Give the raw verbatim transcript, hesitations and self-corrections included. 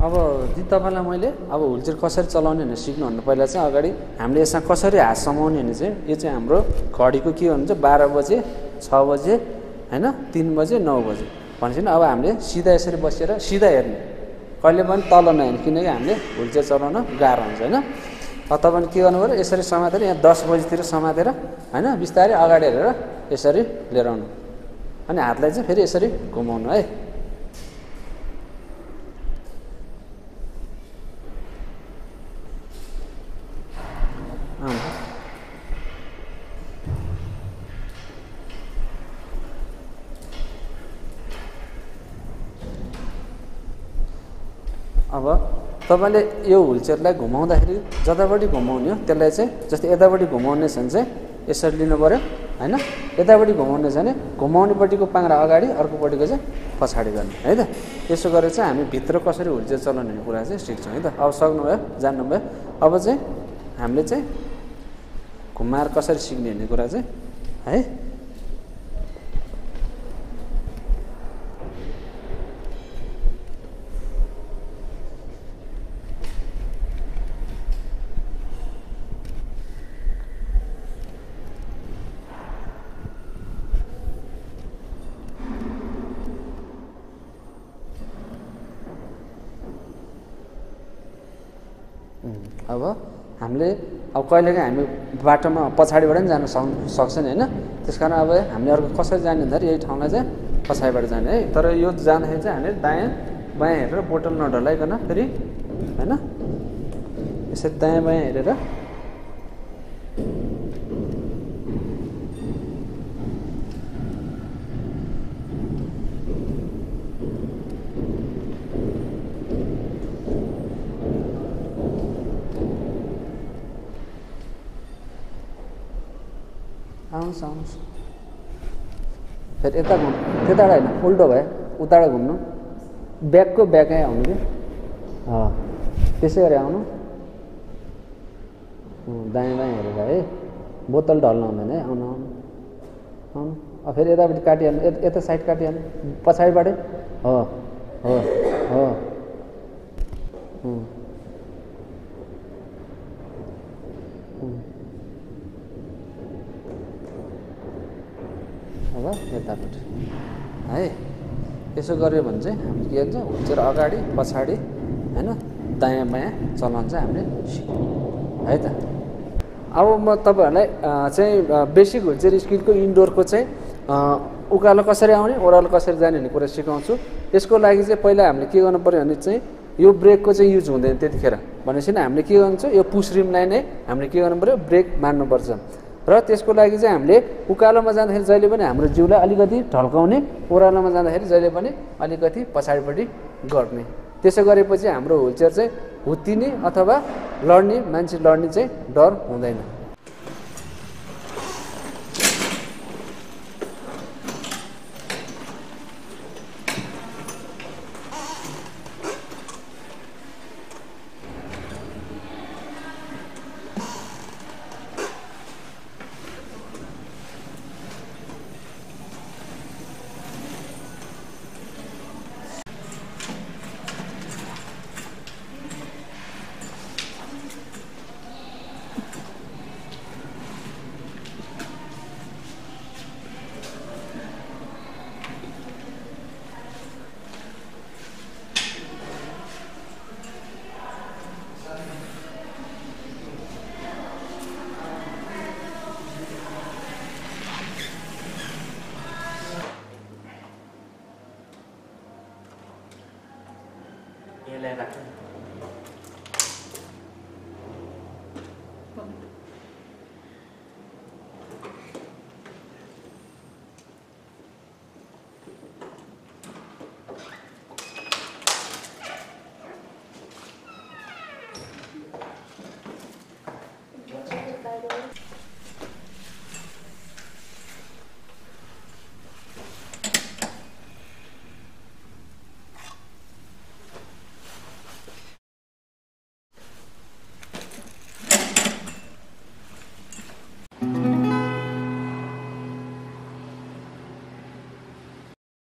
अब दि तपाईँलाई मैले अब हुलचेयर कसरी चलाउने भनेर सिक्नुभन्दा पहिला चाहिँ अगाडि हामीले यसमा कसरी हात समाउने भने चाहिँ यो चाहिँ हाम्रो घडीको के हुन्छ बाह्र बजे छ बजे होइन तिन बजे नौ बजे भनेपछि अब हामीले सिधा यसरी बसेर सिधा हेर्ने कहिले पनि तल नहेर्ने किनकि हामीले हुलचेयर चलाउन गाह्रो हुन्छ होइन अब तपाईँले के गर्नु पऱ्यो यसरी समातेर यहाँ दस बजीतिर समातेर होइन बिस्तारै अगाडि हेरेर यसरी लिएर आउनु अनि हातलाई चाहिँ फेरि यसरी घुमाउनु है अब तपाईँले यो हुलचेयरलाई घुमाउँदाखेरि जतापट्टि घुमाउने हो त्यसलाई चाहिँ जस्तै यतापट्टि घुमाउने छ भने चाहिँ यसरी लिनु पऱ्यो होइन यतापट्टि घुमाउने छ भने घुमाउनेपट्टिको पाङ्रा अगाडि अर्कोपट्टिको चाहिँ पछाडि गर्ने है त यसो गरेर चाहिँ हामी भित्र कसरी हुलचेयर चलाउने कुरा चाहिँ सिक्छौँ है त अब सक्नुभयो जान्नुभयो अब चाहिँ हामीले चाहिँ घुमाएर कसरी सिक्ने भन्ने कुरा चाहिँ है अब हामीले अब कहिलेकाहीँ हामी बाटोमा पछाडिबाट पनि जान सक् सक्छ नि होइन त्यस कारण अब हामीले अर्को कसरी जाने भन्दाखेरि यही ठाउँलाई चाहिँ पछाडिबाट जाने है तर यो जाँदाखेरि चाहिँ हामीले दायाँ बायाँ हेरेर बोतल नढलाइकन फेरि होइन यसरी दायाँ बायाँ हेरेर आउनुहोस् आउनुहोस् फेरि यता घुम्नु त्यताबाट होइन उल्टो भयो उताबाट घुम्नु ब्यागको ब्यागै आउनु कि त्यसै गरी आउनु दायाँ बायाँ हेरेर है बोतल ढल्नु हुँदैन है आउनु आउनु आउनु अब फेरि यतापट्टि काटिहाल्नु यता साइड काटिहाल्नु पछाडिबाटै हो हो हो अब यतापट्टि है यसो गऱ्यो भने चाहिँ हामीले के भन्छ हुलचेयर अगाडि पछाडि होइन दायाँ बायाँ चलाउन चाहिँ हामीले सिक्यौँ है त अब म तपाईँहरूलाई चाहिँ बेसिक हुलचेयर स्किलको इन्डोरको चाहिँ उकालो कसरी आउने ओह्रालो कसरी जाने भन्ने कुरा सिकाउँछु यसको लागि चाहिँ पहिला हामीले के गर्नु पऱ्यो भने चाहिँ यो ब्रेकको चाहिँ युज हुँदैन त्यतिखेर भनेपछि हामीले के गर्नु यो पुस रिमलाई नै हामीले के गर्नु पऱ्यो ब्रेक मार्नुपर्छ र त्यसको लागि चाहिँ हामीले उकालोमा जाँदाखेरि जहिले पनि हाम्रो जिउलाई अलिकति ढल्काउने ओह्रालोमा जाँदाखेरि जहिले पनि अलिकति पछाडिपट्टि गर्ने त्यसो गरेपछि हाम्रो हुलचेयर चाहिँ हुत्तिने अथवा लड्ने मान्छे लड्ने चाहिँ डर हुँदैन।